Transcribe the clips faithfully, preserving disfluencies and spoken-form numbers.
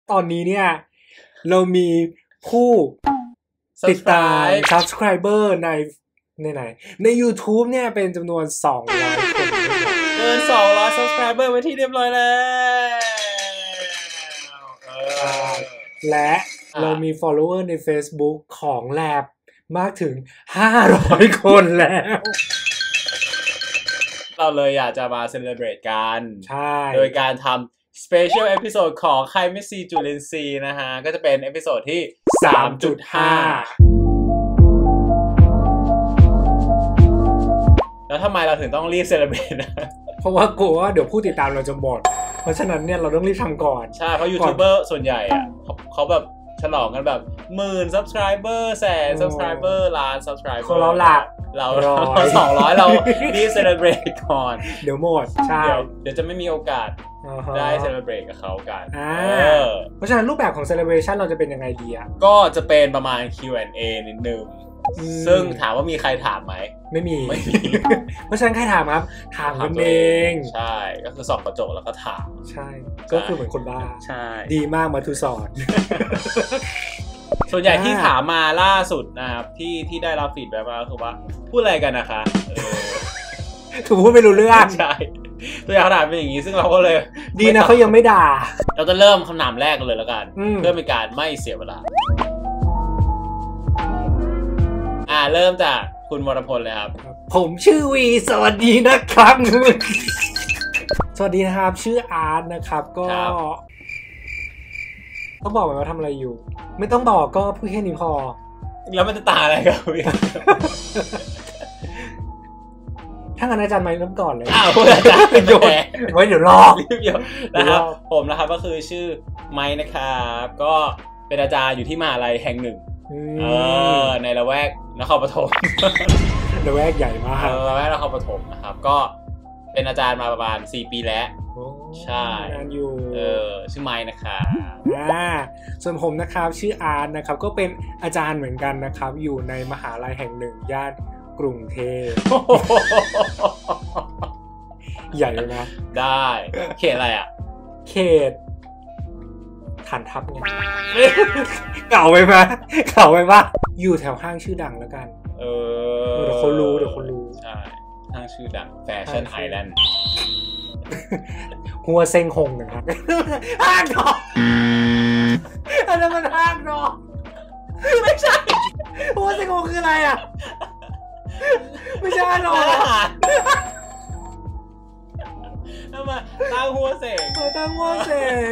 ตอนนี้เนี่ยเรามีผู้ติดตาม subscriber ในในไหนใน YouTube เนี่ยเป็นจำนวนสองร้อยคนเกินสองร้อย subscriber ไว้ที่เรียบร้อยแล้วและเรามี follower ใน Facebook ของ Lab มากถึงห้าร้อยคนแล้วเราเลยอยากจะมา celebrate กันใช่โดยการทำ special episode ของใครไม่ซีจุลินทรีย์นะฮะก็จะเป็น episode ที่ สามจุดห้า แล้วทำไมเราถึงต้องรีบ celebrate นะเพราะว่ากลัวว่าเดี๋ยวผู้ติดตามเราจะหมดเพราะฉะนั้นเนี่ยเราต้องรีบทำก่อนใช่เพราะยูทูบเบอร์ส่วนใหญ่อ่ะเขาเขาแบบฉลองกันแบบหมื่น subscriber แสน subscriber ล้าน subscriber ของเราหลักเราสองร้อยเรารีบ celebrate ก่อนเดี๋ยวหมดใช่เดี๋ยวเดี๋ยวจะไม่มีโอกาสได้ celebrate กับเขากันเพราะฉะนั้นรูปแบบของ celebration เราจะเป็นยังไงดีอ่ะก็จะเป็นประมาณ คิว แอนด์ เอ นิดนึงซึ่งถามว่ามีใครถามไหมไม่มีไม่มีเพราะฉะนั้นใครถามครับถามกันเองใช่ก็คือส่องกระจกแล้วก็ถามใช่ก็คือเหมือนคนบ้าใช่ดีมากมาทุสอนส่วนใหญ่ที่ถามมาล่าสุดนะครับที่ที่ได้รับฟีดแบ็กมาคือว่าพูดอะไรกันนะคะคือพูดไม่รู้เรื่องใช่ตัวอย่างขนาดเป็นอย่างนี้ซึ่งเราก็เลยดีนะเขายังไม่ด่าเราจะเริ่มคำถามแรกกันเลยแล้วกันเพื่อเป็นการไม่เสียเวลาอ่าเริ่มจากคุณวรพลเลยครับผมชื่อวีสวัสดีนะครับสวัสดีนะครับชื่ออาร์ตนะครับก็ต้องบอกไหมว่าทำอะไรอยู่ไม่ต้องบอกก็พูดแค่นี้พอแล้วมันจะตาอะไรกับวีถ้างั้นอาจารย์ไม่เริ่มก่อนเลยอ้าวอาจารย์โยนไว้เดี๋ยวรอนะครับผมนะครับก็คือชื่อไมค์นะครับก็เป็นอาจารย์อยู่ที่มหาลัยแห่งหนึ่งเออในละแวกนครปฐมละแวกใหญ่มากละแวกนครปฐมนะครับก็เป็นอาจารย์มาประมาณสี่ปีแล้วใช่งานอยู่เออชื่อไมค์นะครับอ่าส่วนผมนะครับชื่ออาร์ตนะครับก็เป็นอาจารย์เหมือนกันนะครับอยู่ในมหาลัยแห่งหนึ่งย่านกรุงเทพใหญ่เลยนะได้เขตอะไรอ่ะเขตฐานทัพไงเก่าไปไหมเก่าไปปะอยู่แถวห้างชื่อดังแล้วกันเออเดี๋ยวเขารู้เดี๋ยวเขารู้ใช่ห้างชื่อดังแฟชั่นไอแลนด์หัวเซ็งหงนะครับห้างดอกอันนั้นมันห้างดอกไม่ใช่หัวเซ็งหงคืออะไรอ่ะไม่ใช่หรอกทำไมตั้งหัวเสงตั้งหัวเสง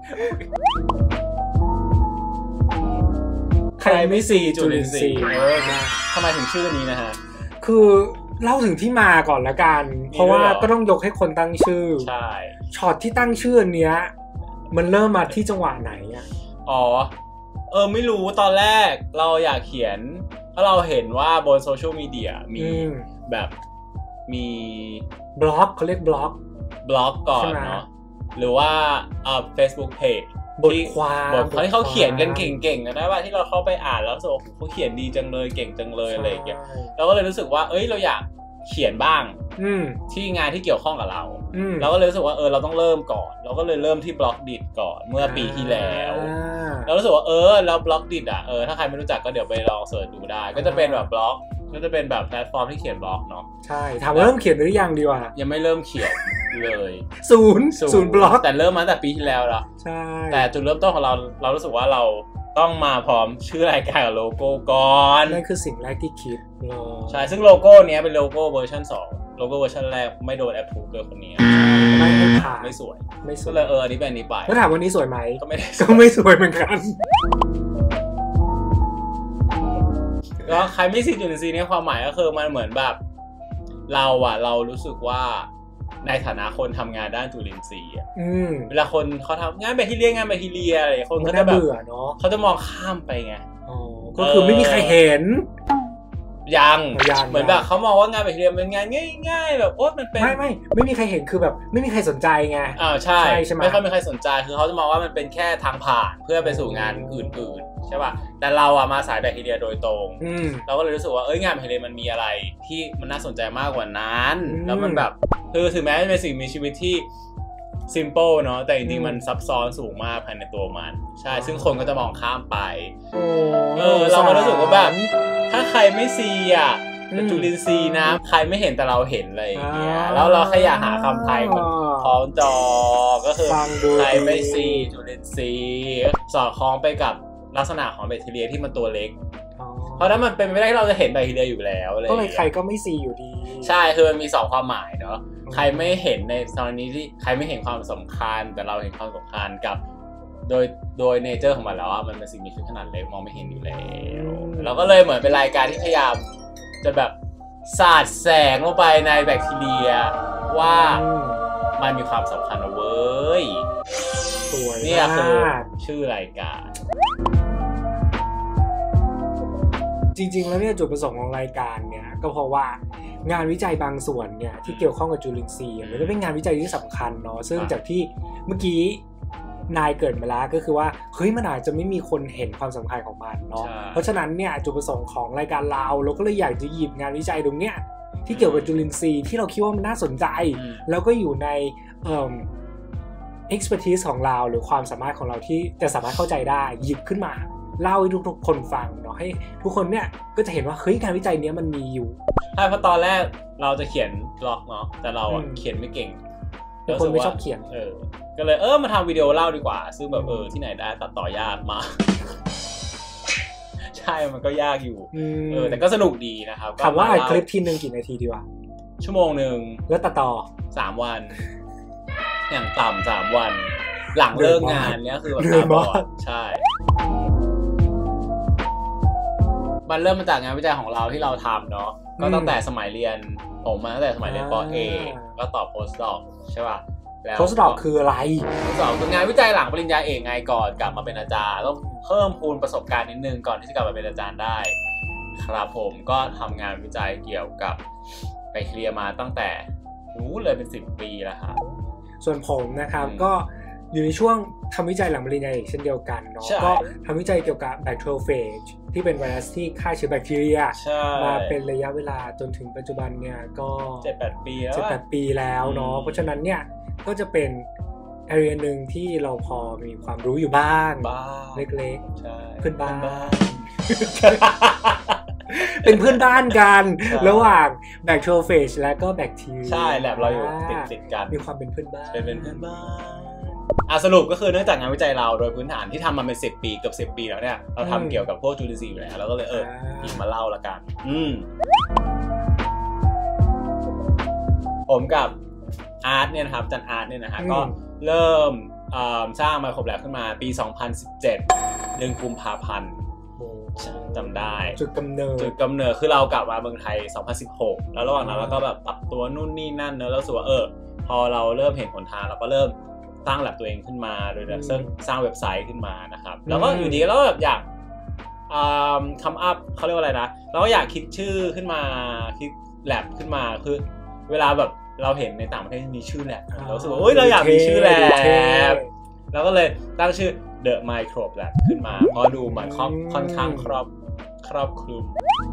ใครไม่ซีจุลินทรีย์ทำไมถึงชื่อนี้นะฮะคือเล่าถึงที่มาก่อนละกันเพราะว่าก็ต้องยกให้คนตั้งชื่อใช่ช็อตที่ตั้งชื่อเนี้ยมันเริ่มมาที่จังหวะไหนอ่ะอ๋อเออไม่รู้ตอนแรกเราอยากเขียนเพราะเราเห็นว่าบนโซเชียลมีเดียมีแบบมีบล็อกเขาเรียกบล็อกบล็อกก่อนเนาะหรือว่าอ่า Facebook Page บทความบทความที่เขาเขียนกันเก่งๆนะว่าที่เราเข้าไปอ่านแล้วรู้สึกว่าเขาเขียนดีจังเลยเก่งจังเลยอะไรอย่างเงี้ยเราก็เลยรู้สึกว่าเอ้ยเราอยากเขียนบ้างที่งานที่เกี่ยวข้องกับเราเราก็เลยรู้สึกว่าเออเราต้องเริ่มก่อนเราก็เลยเริ่มที่บล็อกดิทก่อนเมื่อปีที่แล้วเรารู้สึกว่าเออแล้วบล็อกดิทอ่ะเออถ้าใครไม่รู้จักก็เดี๋ยวไปลองเสิร์ชดูได้ก็จะเป็นแบบบล็อกก็จะเป็นแบบแพลตฟอร์มที่เขียนบล็อกเนาะใช่ถามว่าเริ่มเขียนหรือยังดีกว่ายังไม่เริ่มเขียนเลยศูนย์ศูนย์บล็อกแต่เริ่มมาตั้งแต่ปีที่แล้วแล้วใช่แต่จุดเริ่มต้นของเราเรารู้สึกว่าเราต้องมาพร้อมชื่อรายการกับโลโก้ก่อนนั่นคือสิ่งแรกที่คิดใช่ซึ่งโลโก้เนี้ยเป็นโลโก้เวอร์ชันสองโลโก้เวอร์ชันแรกไม่โดนแอปพูฟโดยคนนี้ไม่ให้ผ่านไม่สวยไม่สวยเลยเอออันนี้เป็นอันนี้ไปแล้วถามวันนี้สวยไหมก็ไม่ได้ก็ไม่สวยเหมือนกันแล้วใครไม่ซีจุลินทรีย์เนี่ยความหมายก็คือมันเหมือนแบบเราอะเรารู้สึกว่าในฐานะคนทำงานด้านจุลินทรีย์อ่ะเวลาคนเขาทำงานแบคทีเรียงานแบคทีเรียอะไรคนเขาจะแบบเขาจะมองข้ามไปไงก็คือไม่มีใครเห็นยังเหมือนแบบเขามองว่างานแบคทีเรียเป็นงานง่ายๆแบบโอ๊ยมันเป็นไม่ไม่ไม่มีใครเห็นคือแบบไม่มีใครสนใจไงอ้าวใช่ไม่ค่อยมีใครสนใจคือเขาจะมองว่ามันเป็นแค่ทางผ่านเพื่อไปสู่งานอื่นๆใช่ป่ะแต่เราอะมาสายแบคทีเรียโดยตรงเราก็เลยรู้สึกว่าเอ้ยงานแบคทีเรียมันมีอะไรที่มันน่าสนใจมากกว่านั้นแล้วมันแบบคือถึงแม้จะเป็นสิ่งมีชีวิตที่ซิมเปิลเนาะแต่จริงๆมันซับซ้อนสูงมากภายในตัวมันใช่ซึ่งคนก็จะมองข้ามไปเออเราก็รู้สึกว่าแบบถ้าใครไม่ซีอ่ะจุลินทรีย์นะใครไม่เห็นแต่เราเห็นอะไรอย่างเงี้ยแล้วเราแค่อยากหาคำไทยมันคล้องจอก็คือใครไม่ซีจุลินทรีย์สอดคล้องไปกับลักษณะของแบคทีเรียที่มันตัวเล็กเพราะนั้นมันเป็นไม่ได้ที่เราจะเห็นแบคทีเรียอยู่แล้วเลยก็เลยใครก็ไม่ซีอยู่ดีใช่คือมันมีสองความหมายเนาะใครไม่เห็นในตอนนี้ที่ใครไม่เห็นความสำคัญแต่เราเห็นความสำคัญกับโดยโดยเนเจอร์ของมันแล้วมันเป็นสิ่งมีชีวิตขนาดเล็กมองไม่เห็นอยู่แล้วเราก็เลยเหมือนเป็นรายการที่พยายามจะแบบสาดแสงลงไปในแบคทีเรียว่ามันมีความสำคัญนะเว้ยนี่คือชื่อรายการจริงๆแล้วเนี่ยจุดประสงค์ของรายการเนี่ยก็เพราะว่างานวิจัยบางส่วนเนี่ยที่เกี่ยวข้องกับจุลินทรีย์มันก็เป็นงานวิจัยที่สำคัญเนาะซึ่งจากที่เมื่อกี้นายเกิดมาแล้วก็คือว่าเฮ้ยมันอาจจะไม่มีคนเห็นความสำคัญของมันเนาะเพราะฉะนั้นเนี่ยจุดประสงค์ของรายการเราเราก็เลยอยากจะหยิบงานวิจัยตรงเนี้ยที่เกี่ยวกับจุลินทรีย์ที่เราคิดว่ามันน่าสนใจแล้วก็อยู่ในเอ่อ expertise ของเราหรือความสามารถของเราที่จะสามารถเข้าใจได้หยิบขึ้นมาเล่าให้ทุกๆคนฟังเนาะให้ทุกคนเนี่ยก็จะเห็นว่าเฮ้ยงานวิจัยเนี้ยมันมีอยู่ใช่เพราะตอนแรกเราจะเขียนบล็อกเนาะแต่เราอ่ะเขียนไม่เก่งคนไม่ชอบเขียนเออก็เลยเออมาทำวิดีโอเล่าดีกว่าซึ่งแบบเออที่ไหนได้ตัดต่อยากมากใช่มันก็ยากอยู่เออแต่ก็สนุกดีนะครับถามว่าอัดคลิปทีนึงกี่นาทีดีวะชั่วโมงนึงแล้วตัดต่อสามวันอย่างต่ำสามวันหลังเลิกงานเนี้ยคือแบบตาบอดใช่มันเริ่มมาจากงานวิจัยของเราที่เราทำเนาะก็ตั้งแต่สมัยเรียนผมมาตั้งแต่สมัยเรียนป.เอก ก็ต่อ postdoc ใช่ป่ะแล้ว postdoc คืออะไร postdoc คืองานวิจัยหลังปริญญาเอกไงก่อนกลับมาเป็นอาจารย์ต้องเพิ่มพูนประสบการณ์นิดนึงก่อนที่จะกลับมาเป็นอาจารย์ได้ครับผมก็ทำงานวิจัยเกี่ยวกับแบคทีเรียมาตั้งแต่รู้เลยเป็นสิบปีแล้วครับส่วนผมนะครับก็อยู่ในช่วงทำวิจัยหลังปริญญาเอกเช่นเดียวกันเนาะก็ทำวิจัยเกี่ยวกับ bacteriophage ที่เป็นไวรัสที่ฆ่าเชื้อแบคทีเรียมาเป็นระยะเวลาจนถึงปัจจุบันเนี่ยก็เจ็ดแปด ปีแล้วเจ็ดแปด ปีแล้วเนาะเพราะฉะนั้นเนี่ยก็จะเป็น area นึงที่เราพอมีความรู้อยู่บ้างเล็กๆเพื่อนบ้านเป็นเพื่อนบ้านกันระหว่าง bacteriophage และก็แบคทีเรียใช่แลบเราอยู่ติดๆกันมีความเป็นเพื่อนบ้านเป็นเพื่อนบ้านอ่ะสรุปก็คือเนื่องจากงานวิจัยเราโดยพื้นฐานที่ทำมาเป็นสิบปีเกือบสิบปีแล้วเนี่ยเราทำเกี่ยวกับพวกจุลินทรีย์อยู่แล้วเราก็เลยเออหยิบมาเล่าละกันอืมผมกับอาร์ตเนี่ยนะครับจันอาร์ตเนี่ยนะฮะก็เริ่มสร้างไมโครแลบขึ้นมาปีสองพันสิบเจ็ดเดือนกุมภาพันธ์จำได้จุดกำเนิดจุดกำเนิดคือเรากลับมาเมืองไทยสองพันสิบหกแล้วระหว่างนั้นเราก็แบบปรับตัวนู่นนี่นั่นเนอะแล้วรู้สึกว่าเออพอเราเริ่มเห็นหนทางเราก็เริ่มสร้างแลบตัวเองขึ้นมาโดยสร้างสร้างเว็บไซต์ขึ้นมานะครับแล้วก็อยู่ดีแล้วแบบอยากคัมอัพเขาเรียกว่าอะไรนะเราก็อยากคิดชื่อขึ้นมาคิดแลบขึ้นมาคือเวลาแบบเราเห็นในต่างประเทศมีชื่อแลบเรารู้สึกว่าเฮ้ยเราอยากมีชื่อแลบเราก็เลยตั้งชื่อ The Microbe Lab ขึ้นมาเพราะดูมันค่อนข้างครอบครอบคลุม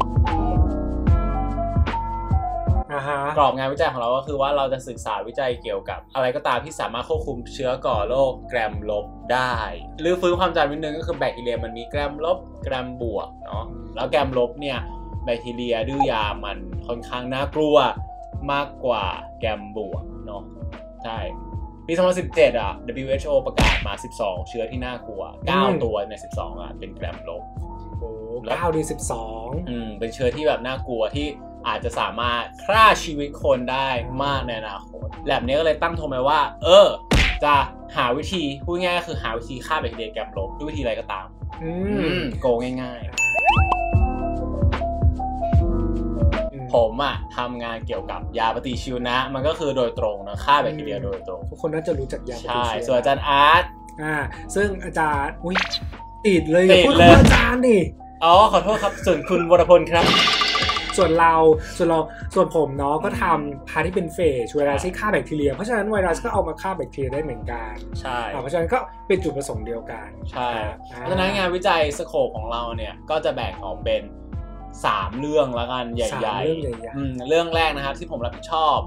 กรอบงานวิจัยของเราก็คือว่าเราจะศึกษาวิจัยเกี่ยวกับอะไรก็ตามที่สามารถควบคุมเชื้อก่อโรคแกรมลบได้หรือฟื้นความจำนิดนึงก็คือแบคทีเรียมันมีแกรมลบแกรมบวกเนาะแล้วแกรมลบเนี่ยแบคทีเรียดื้อยามันค่อนข้างน่ากลัวมากกว่าแกรมบวกเนาะใช่ปีสองพันสิบเจ็ดอ่ะ ดับเบิลยู เอช โอ ประกาศมาสิบสองเชื้อที่น่ากลัวเก้าตัวในสิบสองอ่ะเป็นแกรมลบโอ้เก้าในสิบสองอืมเป็นเชื้อที่แบบน่ากลัวที่อาจจะสามารถฆ่าชีวิตคนได้มากในอนาคตแลบนี้ก็เลยตั้งโทรมาว่าเออจะหาวิธีพูดง่ายๆคือหาวิธีฆ่าแบคทีเรียแกรมลบด้วยวิธีอะไรก็ตามอืมโกงง่ายๆผมอ่ะทำงานเกี่ยวกับยาปฏิชีวนะมันก็คือโดยตรงนะฆ่าแบคทีเรียโดยตรงทุกคนน่าจะรู้จักยาปฏิชีวนะใช่ส่วนอาจารย์อาร์ตอ่าซึ่งอาจารย์อุ้ยติดเลยติดเลยอาจารย์ดิอ๋อขอโทษครับส่วนคุณวรพลครับส่วนเราส่วนเราส่วนผมเนาะก็ทำพาที่เป็นเฟสไวรัสที่ฆ่าแบคทีเรียเพราะฉะนั้นไวรัสก็เอามาฆ่าแบคทีเรียได้เหมือนกันใช่เพราะฉะนั้นก็เป็นจุดประสงค์เดียวกันใช่เพราะฉะนั้นงานวิจัยสโคปของเราเนี่ยก็จะแบ่งออกเป็นสามเรื่องละกันใหญ่ๆเรื่องใหญ่ๆเรื่องแรกนะครับที่ผมรับผิดชอบ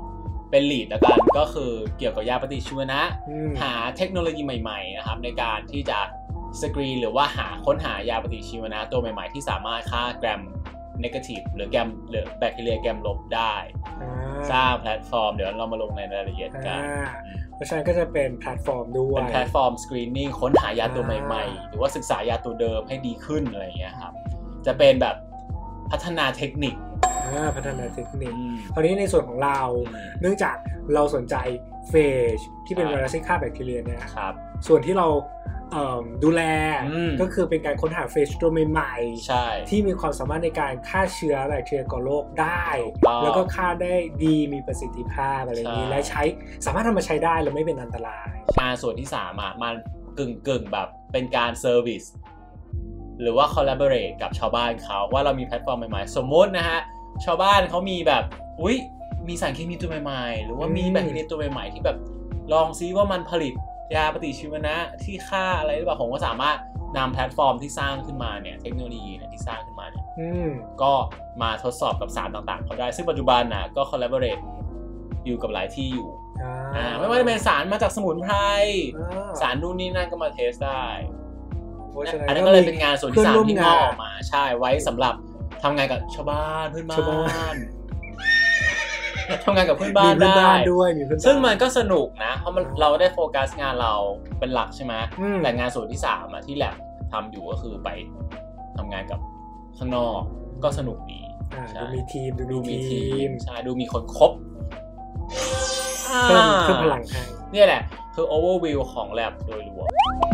เป็นลีดแล้วกันก็คือเกี่ยวกับยาปฏิชีวนะหาเทคโนโลยีใหม่ๆนะครับในการที่จะสกรีนหรือว่าหาค้นหายาปฏิชีวนะตัวใหม่ๆที่สามารถฆ่าแกรมเนกาทีฟหรือแกรมหรือแบคทีเรียแกรมลบได้สร้างแพลตฟอร์มเดี๋ยวเรามาลงในรายละเอียดกันเพราะฉะนั้นก็จะเป็นแพลตฟอร์มด้วยเป็นแพลตฟอร์มสกรีนนิ่งค้นหายาตัวใหม่ๆหรือว่าศึกษายาตัวเดิมให้ดีขึ้นอะไรอย่างเงี้ยครับจะเป็นแบบพัฒนาเทคนิคพัฒนาเทคนิคคราวนี้ในส่วนของเราเนื่องจากเราสนใจเฟจที่เป็นไวรัสที่ฆ่าแบคทีเรียเนี่ยส่วนที่เราดูแลก็คือเป็นการค้นหาเฟจตัวใหม่ๆที่มีความสามารถในการฆ่าเชื้อแบคทีเรียก่อโรคได้แล้วก็ฆ่าได้ดีมีประสิทธิภาพอะไรอย่างนี้และใช้สามารถทำมาใช้ได้และไม่เป็นอันตรายงานส่วนที่สามอ่ะมันกึ่งกึ่งแบบเป็นการเซอร์วิสหรือว่า collaborate กับชาวบ้านเขาว่าเรามีแพลตฟอร์มใหม่ๆสมมตินะฮะชาวบ้านเขามีแบบอุ๊ยมีสารเคมีตัวใหม่ๆหรือว่ามีแบคทีเรียตัวใหม่ๆที่แบบลองซิว่ามันผลิตยาปฏิชีวนะที่ฆ่าอะไรหรือเปล่าผมก็สามารถนำแพลตฟอร์มที่สร้างขึ้นมาเนี่ยเทคโนโลยีเนี่ยที่สร้างขึ้นมาเนี่ยก็มาทดสอบกับสารต่างๆเขาได้ซึ่งปัจจุบันนะก็ collaborate อยู่กับหลายที่อยู่อ่าไม่ว่าจะเป็นสารมาจากสมุนไพรสารนู่นนี่นั่นก็มาเทสได้อันนั้นก็เลยเป็นงานส่วนที่สามที่งอกออกมาใช่ไว้สำหรับทำงานกับชาวบ้านเพื่อนบ้านทำงานกับเพื่อนบ้านได้ด้วยซึ่งมันก็สนุกนะเพราะมันเราได้โฟกัสงานเราเป็นหลักใช่ไหมแต่งานส่วนที่สามที่แลบทำอยู่ก็คือไปทำงานกับข้างนอกก็สนุกดีดูมีทีมดูมีทีมใช่ดูมีคนครบเพิ่มเพิ่มพลังให้นี่แหละคือโอเวอร์วิวของแลบโดยรวม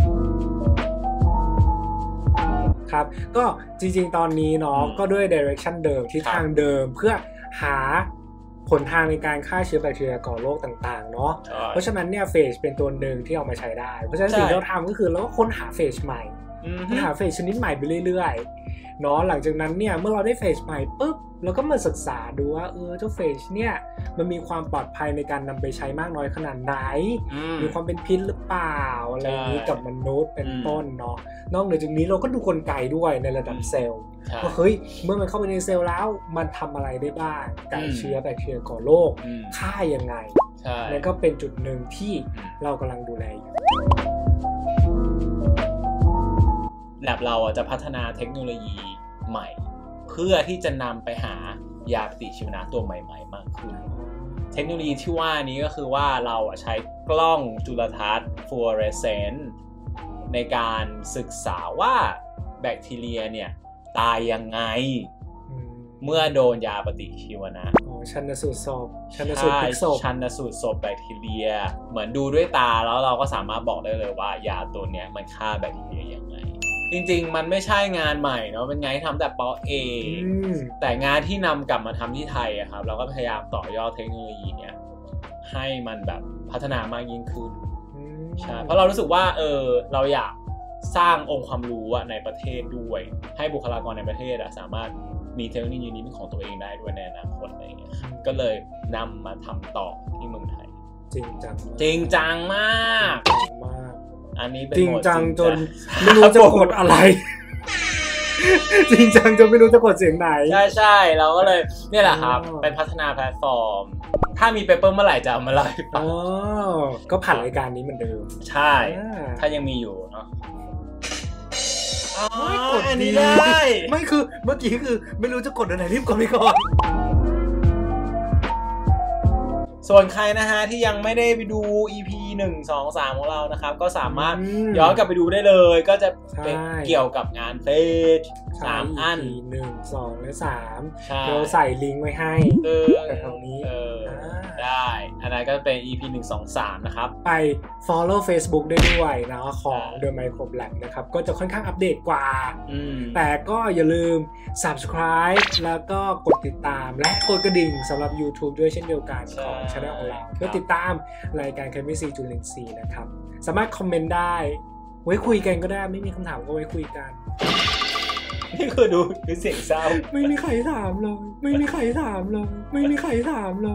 ครับก็จริงๆตอนนี้เนาะก็ด้วย direction เดิมที่ทางเดิมเพื่อหาผลทางในการฆ่าเชื้อแบคทีเรียก่อโรคต่างๆเนาะเพราะฉะนั้นเนี่ยเฟสเป็นตัวหนึ่งที่เอามาใช้ได้เพราะฉะนั้นสิ่งที่เราทำก็คือเราก็ค้นหาเฟสใหม่ค้นหาเฟสชนิดใหม่ไปเรื่อยๆเนาะหลังจากนั้นเนี่ยเมื่อเราได้เฟสใหม่ปุ๊บเราก็มาศึกษาดูว่าเออเจ้าเฟสเนี่ยมันมีความปลอดภัยในการนำไปใช้มากน้อยขนาดไหนมีความเป็นพิษหรือเปล่าอะไรนี้กับมนุษย์เป็นต้นเนาะนอกจากนี้เราก็ดูกลไกด้วยในระดับเซลล์ว่าเฮ้ยเมื่อมันเข้าไปในเซลล์แล้วมันทำอะไรได้บ้างกับเชื้อแบคทีเรียก่อโรคฆ่ายังไงนั่นก็เป็นจุดหนึ่งที่เรากำลังดูแลอยู่แลบเราจะพัฒนาเทคโนโลยีใหม่เพื่อที่จะนำไปหายาปฏิชีวนะตัวใหม่ๆมากขึ้นเทคโนโลยีที่ว่านี้ก็คือว่าเราใช้กล้องจุลทรรศน์ฟลูออเรสเซนต์ในการศึกษาว่าแบคทีเรียเนี่ยตายยังไงเมื่อโดนยาปฏิชีวนะชันสูตรศพชันสูตรพลิกศพชันสูตรศพแบคทีเรียเหมือนดูด้วยตาแล้วเราก็สามารถบอกได้เลยว่ายาตัวเนี้ยมันฆ่าแบคทีเรียยังไงจริงๆมันไม่ใช่งานใหม่เนาะเป็นงานที่ทำแต่ปอเอแต่งานที่นำกลับมาทำที่ไทยอะครับเราก็พยายามต่อยอดเทคโนโลยีเนี้ยให้มันแบบพัฒนามากยิ่งขึ้นใช่เพราะเรารู้สึกว่าเออเราอยากสร้างองค์ความรู้ในประเทศด้วยให้บุคลากรในประเทศสามารถมีเทคโนโลยีนี้เป็นของตัวเองได้ด้วยในอนาคตอะไรอย่างเงี้ยก็เลยนำมาทำต่อที่เมืองไทยจริงจังจริงจังมากอันนี้เป็นจริงจังจนไม่รู้จะกดอะไรจริงจังจนไม่รู้จะกดเสียงไหนใช่ใช่เราก็เลยเนี่ยแหละครับไปพัฒนาแพลตฟอร์มถ้ามีเปเปอร์เมื่อไหร่จะเอามาไล่อ๋อก็ผ่านรายการนี้เหมือนเดิมใช่ถ้ายังมีอยู่เนาะไม่กดนี้ได้ไม่คือเมื่อกี้คือไม่รู้จะกดอะไรรีบกดไปก่อนส่วนใครนะฮะที่ยังไม่ได้ไปดู อี พี หนึ่ง สอง สามของเรานะครับก็สามารถย้อนกลับไปดูได้เลยก็จะเป็นเกี่ยวกับงานเฟสสามอันหนึ่ง สองและสามเราใส่ลิงก์ไว้ให้แต่ตรงนี้ได้อันนั้นก็เป็น อี พี หนึ่ง สอง สามนะครับไป follow Facebook ได้ด้วยนะของ The Microbe Lab นะครับก็จะค่อนข้างอัปเดตกว่าแต่ก็อย่าลืม subscribe แล้วก็กดติดตามและกดกระดิ่งสำหรับ YouTube ด้วยเช่นเดียวกันของช่องของเราเพื่อติดตามรายการ Chemistry จุลินทรีย์นะครับสามารถคอมเมนต์ได้ไว้คุยกันก็ได้ไม่มีคำถามก็ไว้คุยกันนี่คือดูดูเสียงเศร้าไม่มีใครถามเลยไม่มีใครถามเลยไม่มีใครถามเลย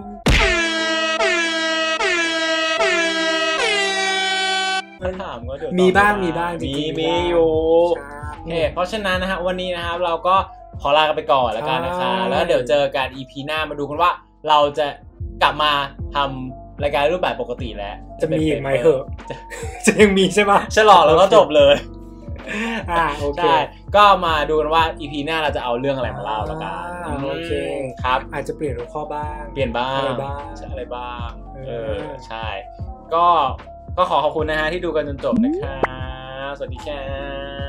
ถ้าถามก็เดี๋ยวมีบ้างมีบ้างจริงๆมีอยู่เฮ้เพราะฉะนั้นนะฮะวันนี้นะครับเราก็ขอลากันไปก่อนแล้วกันนะคะแล้วเดี๋ยวเจอกัน อี พี หน้ามาดูกันว่าเราจะกลับมาทำรายการรูปแบบปกติแล้วจะมีอีกไหมเหอะจะยังมีใช่ไหมฉลองแล้วก็จบเลยอ่าโอเคก็มาดูกันว่า อี พี หน้าเราจะเอาเรื่องอะไรมาเล่าแล้วกันโอเคครับอาจจะเปลี่ยนหัวข้อบ้างเปลี่ยนบ้างอะไรบ้างอะไรบ้างเออใช่ก็ก็ขอขอบคุณนะฮะที่ดูกันจนจบนะครับสวัสดีครับ